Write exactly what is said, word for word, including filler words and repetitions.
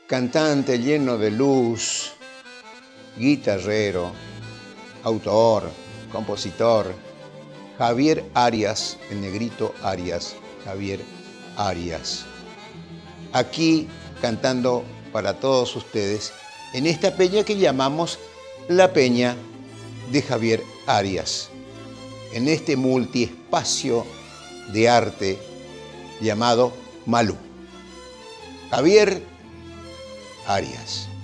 cantante lleno de luz, guitarrero, autor, compositor, Javier Arias, el negrito Arias, Javier Arias. Aquí cantando para todos ustedes en esta peña que llamamos la Peña de Javier Arias, en este multiespacio de arte llamado Malú. Javier Arias.